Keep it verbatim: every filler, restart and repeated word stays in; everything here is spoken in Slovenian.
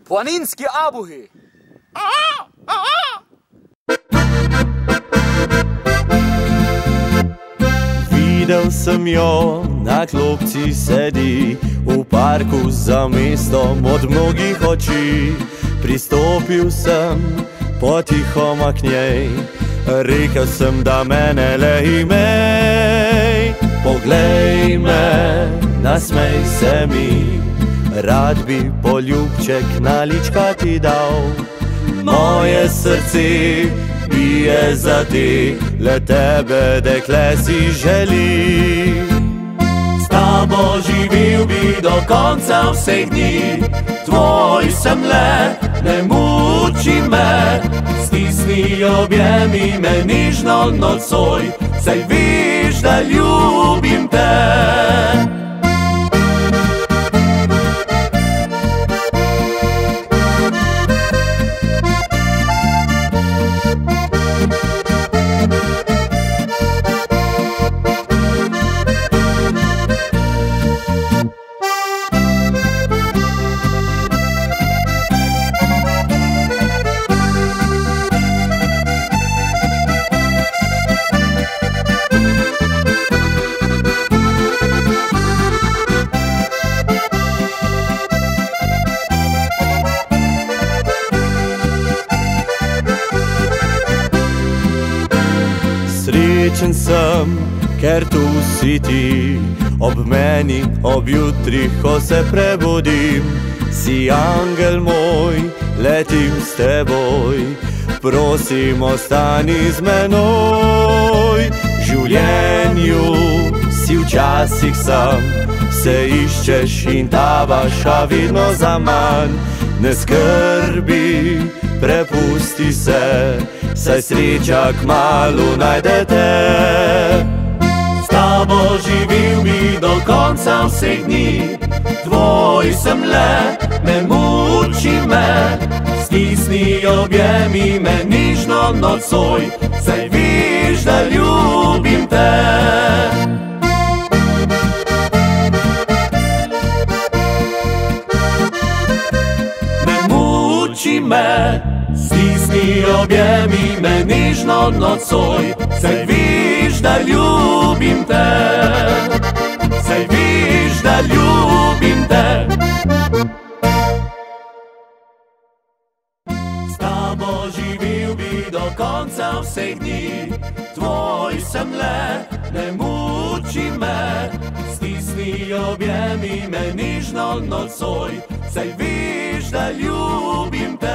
Planinski abuhi. Videl sem jo, na klopci sedi, v parku za mestom od mnogih oči. Pristopil sem potihoma k njej, rekel sem, da mene le imej. Poglej me, nasmej se mi, rad bi poljubček na lička ti dal. Moje srce bije za te, le tebe, dekle, si želi. S tabo živel bi do konca vseh dni, tvoj sem le, ne muči me. Stisni, objemi me nižno nocoj, saj veš, da ljubim te. Srečen sem, ker tu si ti, ob meni, ob jutri, ko se prebudim. Si angel moj, letim s teboj, prosim, ostani z menoj. V življenju si včasih sam, se iščeš in tavaš, a vedno zaman. Ne skrbi, prepusti se, saj sreča kmalu najde te. S tabo živel bi do konca vseh dni, tvoj sem le, ne muči me. Stisni, objemi me nižno nocoj, saj veš, da ljubim te. Me, stisni, objemi me nižno nocoj, saj veš, da ljubim te. Saj veš, da ljubim te. S tabo živel bi do konca vseh dni, tvoj sem le, ne muči me. Stisni, objemi me nižno nocoj, saj veš, da ljubim te.